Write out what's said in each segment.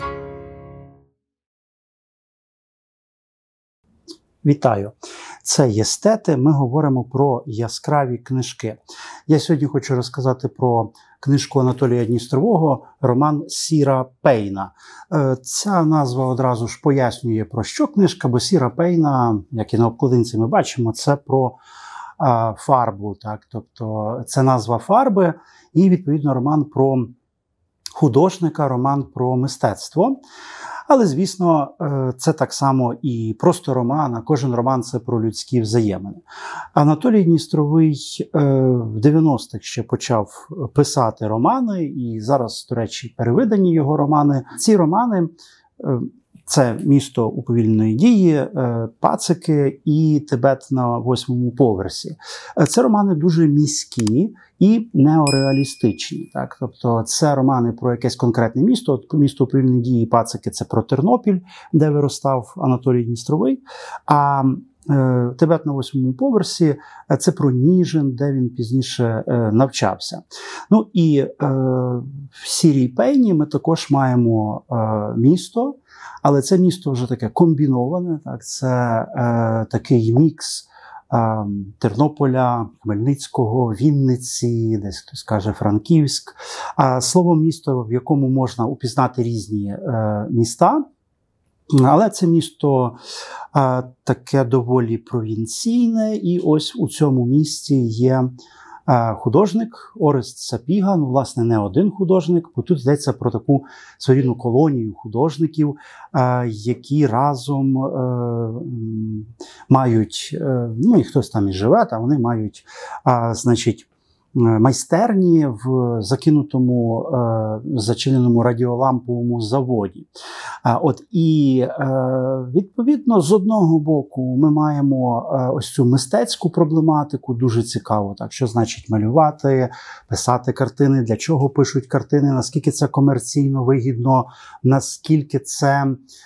Вітаю! Це «Єстети». Ми говоримо про яскраві книжки. Я сьогодні хочу розказати про книжку Анатолія Дністрового «Роман Сіра Пейна». Ця назва одразу ж пояснює, про що книжка, бо Сіра Пейна, як і на обкладинці ми бачимо, це про фарбу. Так? Тобто це назва фарби і, відповідно, роман про художника, роман про мистецтво. Але, звісно, це так само і просто роман, а кожен роман – це про людські взаємини. Анатолій Дністровий в 90-х ще почав писати романи, і зараз, до речі, перевидані його романи. Ці романи – це «Місто уповільненої дії», «Пацики» і «Тибет на 8-му поверсі». Це романи дуже міські і неореалістичні. Так? Тобто це романи про якесь конкретне місто. От «Місто уповільненої дії» і «Пацики» – це про Тернопіль, де виростав Анатолій Дністровий. А «Тибет на 8-му поверсі» – це про Ніжин, де він пізніше навчався. Ну і в «Сірій Пейні» ми також маємо місто, але це місто вже таке комбіноване, так? Це такий мікс Тернополя, Хмельницького, Вінниці, десь хтось каже Франківськ. Словом, місто, в якому можна упізнати різні міста. Але це місто таке доволі провінційне, і ось у цьому місті є художник Орест Сапіга, ну, власне, не один художник, бо тут йдеться про таку своєрідну колонію художників, які разом мають, ну і хтось там і живе, та вони мають, значить, майстерні в закинутому, зачиненому радіоламповому заводі. І, відповідно, з одного боку ми маємо ось цю мистецьку проблематику, дуже цікаво, так, що значить малювати, писати картини, для чого пишуть картини, наскільки це комерційно вигідно, наскільки це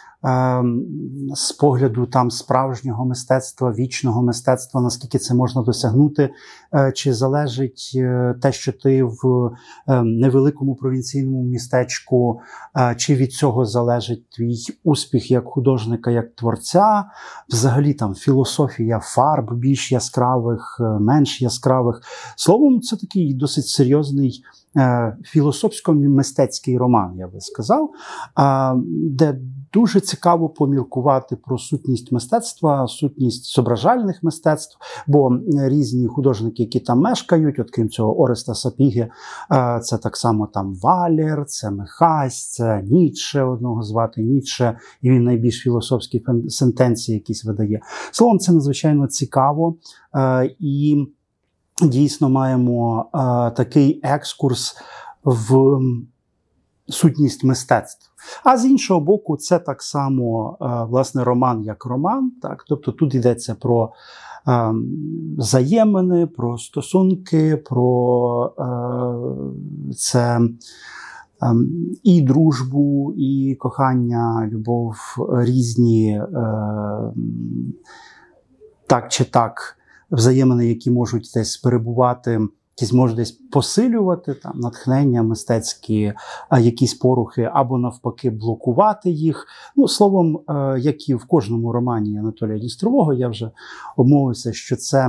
з погляду там справжнього мистецтва, вічного мистецтва, наскільки це можна досягнути, чи залежить те, що ти в невеликому провінційному містечку, чи від цього залежить твій успіх як художника, як творця, взагалі там філософія фарб більш яскравих, менш яскравих. Словом, це такий досить серйозний філософсько-мистецький роман, я би сказав, де дуже цікаво поміркувати про сутність мистецтва, сутність зображальних мистецтв, бо різні художники, які там мешкають, от крім цього Ореста Сапіги, це так само там Валєр, це Михась, це Ніцше, одного звати Ніцше, і він найбільш філософські сентенції якісь видає. Словом, це надзвичайно цікаво, і дійсно маємо такий екскурс в сутність мистецтв. А з іншого боку, це так само, власне, роман як роман. Так? Тобто тут йдеться про взаємини, про стосунки, про це і дружбу, і кохання, любов, різні так чи так взаємини, які можуть десь перебувати, якісь можуть десь посилювати там натхнення мистецькі, якісь порухи, або навпаки блокувати їх. Ну, словом, як і в кожному романі Анатолія Дністрового, я вже обмовився, що це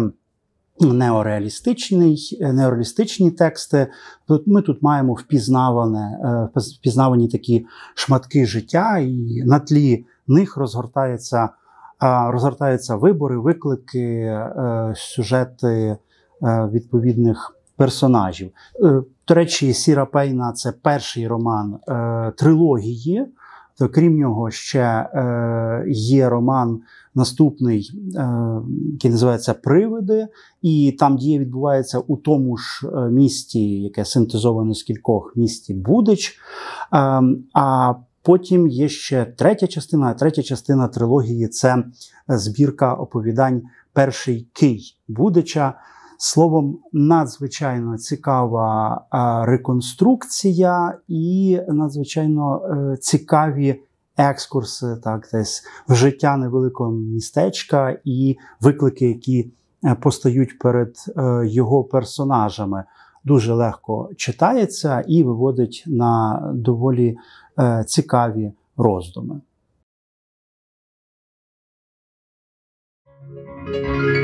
неореалістичні тексти. Ми тут маємо впізнавані такі шматки життя, і на тлі них розгортаються вибори, виклики, сюжети відповідних персонажів. До речі, «Сіра Пейна» – це перший роман трилогії. То, крім нього, ще є роман наступний, який називається «Привиди», і там дія відбувається у тому ж місті, яке синтезоване з кількох місті Будич. А потім є ще третя частина, а третя частина трилогії – це збірка оповідань «Перший кий» Будича. Словом, надзвичайно цікава реконструкція і надзвичайно цікаві екскурси, так, десь в життя невеликого містечка і виклики, які постають перед його персонажами. дуже легко читається і виводить на доволі цікаві роздуми.